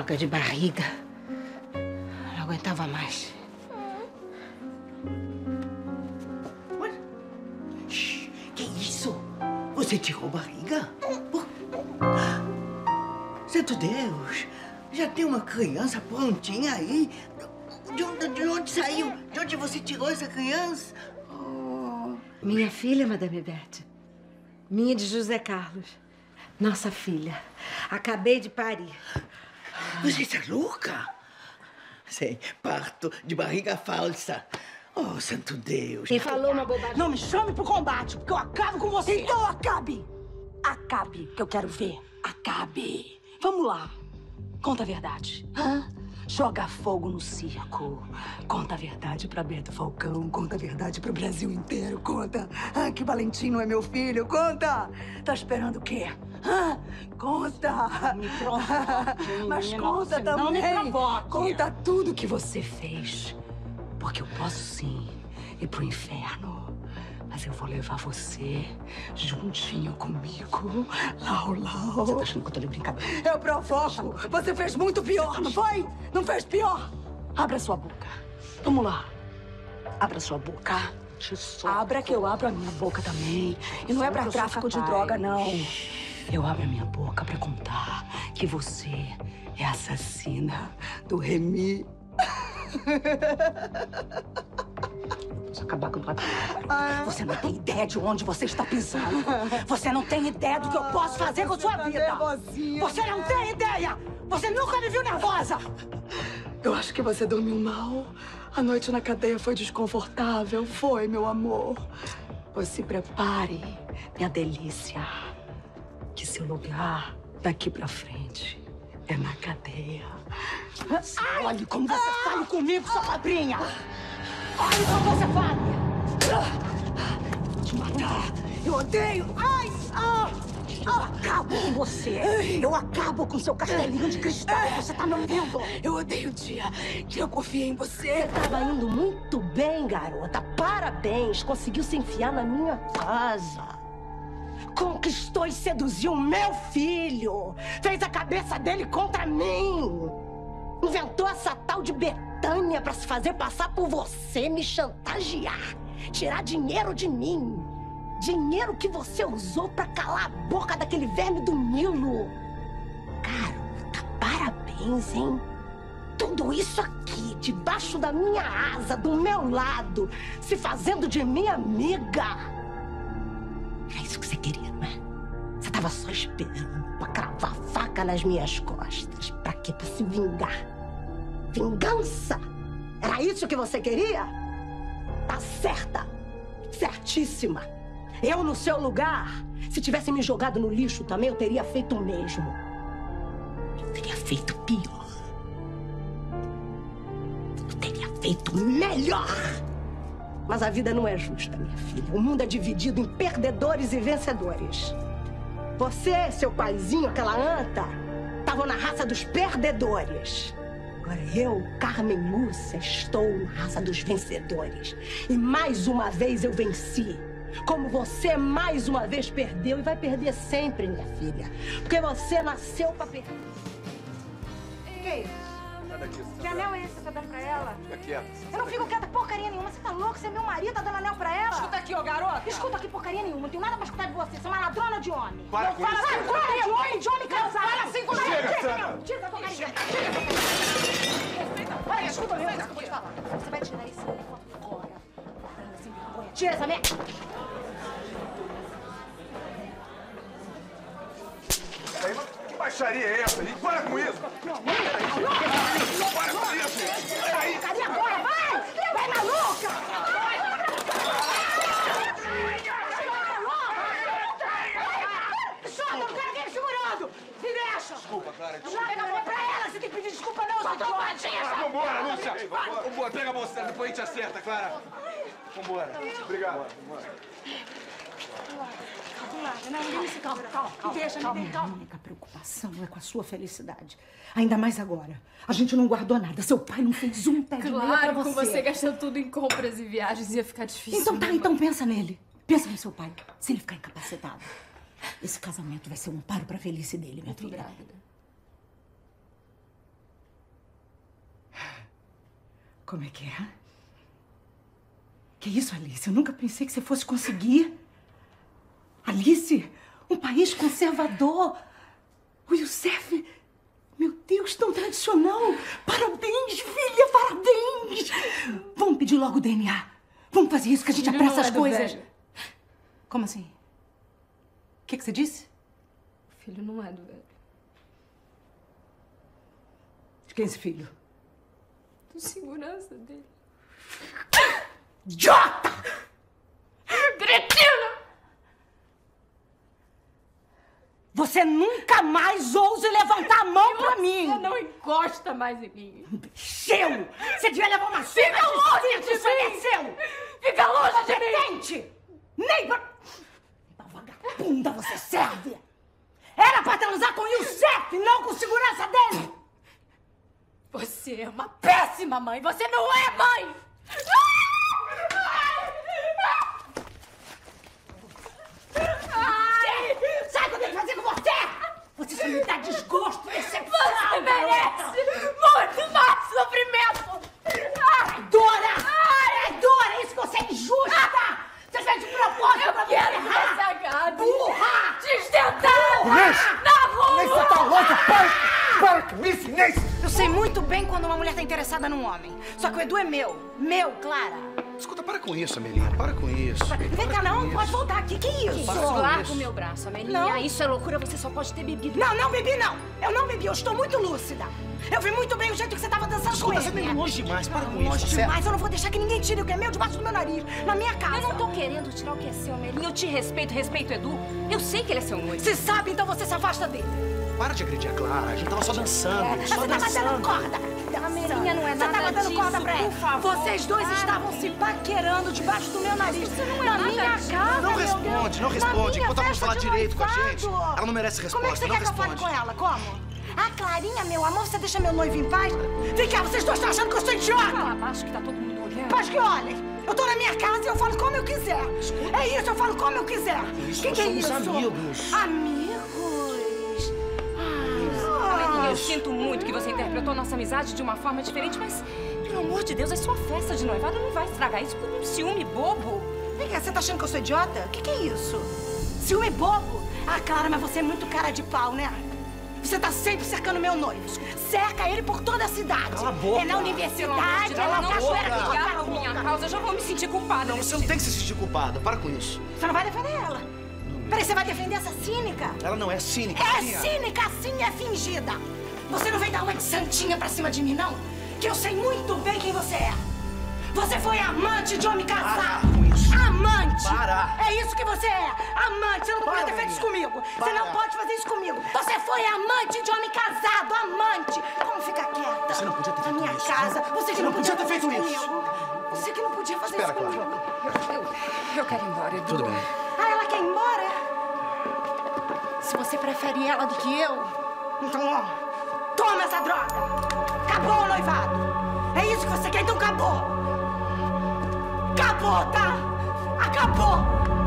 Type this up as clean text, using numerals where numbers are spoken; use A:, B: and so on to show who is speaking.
A: droga de barriga. Não aguentava mais.
B: Que isso? Você tirou barriga? Santo Deus! Já tem uma criança prontinha aí? De onde saiu? De onde você tirou essa criança? Oh.
A: Minha filha, Madame Berthe. Minha de José Carlos. Nossa filha. Acabei de parir.
B: Você está louca? Sim, parto de barriga falsa. Oh, santo Deus.
A: Quem falou uma bobagem?
C: Não me chame pro combate, porque eu acabo com você. Então acabe. Acabe, que eu quero ver. Acabe. Vamos lá. Conta a verdade. Hã? Joga fogo no circo. Conta a verdade pra Beto Falcão. Conta a verdade pro Brasil inteiro. Conta. Que Valentim não é meu filho. Conta. Tá esperando o quê? Conta.
A: Me provoque,
C: mas
A: menina,
C: conta
A: você não me
C: também.
A: provoque.
C: Conta tudo que você fez. Porque eu posso sim ir pro inferno. Mas eu vou levar você juntinho comigo. Lau, lau.
A: Você tá achando que eu tô de brincadeira?
C: Eu provoco. Você fez muito pior, não foi? Não fez pior? Abra sua boca. Vamos lá. Abra sua boca. Abra que eu abro a minha boca também. E não é pra tráfico de droga, não. Eu abro a minha boca pra contar que você é assassina do Remy.
A: Vamos acabar com o bagulho.
C: Você não tem ideia de onde você está pisando. Você não tem ideia do que eu posso fazer com sua vida. Você não tem ideia. Você nunca me viu nervosa. Eu acho que você dormiu mal. A noite na cadeia foi desconfortável. Foi, meu amor. Pois se prepare, minha delícia. Que seu lugar daqui pra frente é na cadeia. Olhe como você fala comigo, sua padrinha. Olha como você fala! Vou te matar! Eu odeio! Eu acabo com você! Eu acabo com seu castelinho de cristal! Você tá me ouvindo? Eu odeio o dia que eu confiei em você!
D: Você tava indo muito bem, garota! Parabéns! Conseguiu se enfiar na minha casa! Conquistou e seduziu meu filho! Fez a cabeça dele contra mim! Inventou essa tal de Betânia pra se fazer passar por você, me chantagear, tirar dinheiro de mim. Dinheiro que você usou pra calar a boca daquele verme do Nilo. Garota, parabéns, hein? Tudo isso aqui, debaixo da minha asa, do meu lado, se fazendo de minha amiga. Era isso que você queria, não é? Você tava só esperando pra cravar a faca nas minhas costas. Pra quê? Pra se vingar. Vingança? Era isso que você queria? Tá certa. Certíssima. Eu, no seu lugar, se tivesse me jogado no lixo também, eu teria feito o mesmo. Eu teria feito pior. Eu teria feito melhor. Mas a vida não é justa, minha filha. O mundo é dividido em perdedores e vencedores. Você, seu paizinho, aquela anta, estavam na raça dos perdedores. Agora eu, Carmen Lúcia, estou na raça dos vencedores. E mais uma vez eu venci. Como você mais uma vez perdeu e vai perder sempre, minha filha. Porque você nasceu pra perder.
A: Que é isso? Que anel é esse que você tá dando pra ela?
E: Fica quieta.
A: Eu não fico quieta porcaria nenhuma. Você tá louco? Você é meu marido, tá dando anel pra ela?
C: Escuta aqui, ô garota.
A: Escuta aqui porcaria nenhuma. Não tenho nada pra escutar de você. Você é uma ladrona de homem.
E: Para
A: não
E: com
A: fala
E: isso,
A: assim,
E: Sandra.
A: porcaria de homem, de homem casado.
C: fala assim comigo.
E: Chega, Sandra.
A: Tira essa porcaria. Olha, escuta mesmo isso que eu vou te falar. Você vai tirar esse negócio agora. Sem vergonha. Tira essa merda.
E: Aí, mas que baixaria é essa? E para com isso! Para com isso! Peraí!
A: Cadê agora? Vai! Vai, maluca! Solta, eu quero alguém me segurando! Me deixa!
E: Desculpa, Clara,
A: Não, não é pra ela, você tem que pedir desculpa não, sua trombadinha!
E: Vambora, Lúcia! Vambora, pega a moça, depois a gente acerta, Clara. Vambora. Obrigado.
A: Não, ninguém se calma. Me deixa, me deixa.
C: A única preocupação é com a sua felicidade. Ainda mais agora. A gente não guardou nada. Seu pai não fez um pé de meia pra
F: Claro,
C: você.
F: com você gastando tudo em compras e viagens ia ficar difícil.
C: Então tá,
F: né?
C: então pensa nele. Pensa no seu pai. Se ele ficar incapacitado. Esse casamento vai ser um amparo pra velhice dele, minha
F: Eu tô
C: filha.
F: grávida.
D: Como é que é? Que isso, Alice? Eu nunca pensei que você fosse conseguir. Alice, um país conservador. O Youssef, meu Deus, tão tradicional. Parabéns, filha, parabéns. Vamos pedir logo o DNA. Vamos fazer isso que a gente apressa as coisas. Como assim? O que você disse?
F: O filho não é do velho.
D: De quem é esse filho?
F: Do segurança dele.
D: Idiota!
F: Cretina!
D: Você nunca mais ouse levantar a mão pra mim!
F: Você não encosta mais em mim.
D: Imbecil! Você devia levar uma surra!
F: Fica longe de
D: mim!
F: Fica longe de mim!
D: Repente! Nem pra vagabunda você serve! Era pra transar com o Youssef, não com segurança dele!
F: Você é uma péssima mãe! Você não é mãe!
D: Sabe o que eu tenho que fazer com você? Você só me dá desgosto, decepção!
F: Você merece muito mais sofrimento!
D: Traidora! Traidora! É isso que você é injusta! Você fez de propósito pra me errar!
F: Sagado!
D: Burra!
F: Desdentada!
E: Inês!
F: Na rua!
E: Inês, você tá louca? Para com isso, Inês!
D: Eu sei muito bem quando uma mulher tá interessada num homem. Só que o Edu é meu. Meu, Clara.
E: Escuta, para com isso, Amelinha. Para com isso.
D: Vem cá, não. Pode voltar aqui. Que isso?
F: Larga o meu braço, Amelinha.
D: Não.
F: Isso é loucura. Você só pode ter bebido.
D: Não, não bebi, não. Eu não bebi. Eu estou muito lúcida. Eu vi muito bem o jeito que você tava dançando com
E: Escuta,
D: ele.
E: você tá indo longe demais. Para com
D: Longe
E: isso,
D: demais. Eu não vou deixar que ninguém tire o que é meu debaixo do meu nariz. Na minha casa.
F: Eu não tô querendo tirar o que é seu, Amelinha. Eu te respeito, respeito o Edu. Eu sei que ele é seu noivo.
D: Se sabe, então você se afasta dele.
E: Para de agredir a Clara. A gente tava só dançando. Só
D: Você tava
E: dançando.
D: dando corda.
F: A Amelinha não é
D: Você
F: nada
D: tava dando
F: disso,
D: corda pra ela.
F: por favor.
D: Vocês dois estavam se paquerando debaixo do meu nariz.
F: Isso não é
D: na
F: nada
D: minha
F: disso.
D: casa,
E: Não
D: meu
E: responde,
D: Deus.
E: não responde.
D: Na
E: Enquanto ela não
D: minha
E: falar
D: festa de
E: direito com a
D: noivado.
E: gente, ela não merece resposta.
D: Como é que você
E: não
D: quer que eu fale
E: responde.
D: com ela? Como? A Clarinha, meu amor, você deixa meu noivo em paz? Vem cá, vocês dois estão achando que eu sou idiota?
F: Fala abaixo que tá todo mundo olhando.
D: Mas que olhem, eu tô na minha casa e eu falo como eu quiser. É isso, eu falo como eu quiser.
E: Isso,
D: Que
E: nós
D: é
E: somos
D: isso?
E: amigos.
D: Amigos?
F: Amelinha, eu sinto muito que você interpretou nossa amizade de uma forma diferente, mas, pelo amor de Deus, é sua festa de noivado. Não vai estragar isso por um ciúme bobo.
D: Vem cá, você tá achando que eu sou idiota? O que é isso? Ciúme bobo? Ah, Clara, mas você é muito cara de pau, né? Você tá sempre cercando meu noivo. Cerca ele por toda a cidade.
E: Cala a boca.
D: É na universidade, é na
F: não
D: cachoeira que
F: vou
D: eu
F: brigar por minha causa. Eu já vou me sentir culpada.
E: Não, você não tem que se sentir culpada. Para com isso.
D: Você não vai defender ela. Peraí, você vai defender essa cínica?
E: Ela não é cínica.
D: É
E: Sim,
D: cínica, sim, é fingida. Você não vem dar uma de santinha pra cima de mim, não? Que eu sei muito bem quem você é. Você foi amante de homem casado.
E: Para com isso.
D: Amante.
E: Para.
D: É isso que você é. Amante. Você não podia ter feito isso comigo. Você não pode fazer isso comigo. Você foi amante de homem casado. Amante. Como fica quieta?
E: Você não podia ter feito
D: Na minha
E: isso.
D: casa. Você que
E: Não
D: não podia
E: podia ter feito
D: isso
E: isso.
D: comigo. Você que não podia fazer
E: Espera,
D: isso comigo.
E: Clara.
F: Eu quero ir embora, Edu.
E: Tudo bem.
D: Ah, ela quer ir embora? Se você prefere ela do que eu, então, ó, toma essa droga. Acabou o noivado. É isso que você quer, então acabou. Acabou, tá? Acabou.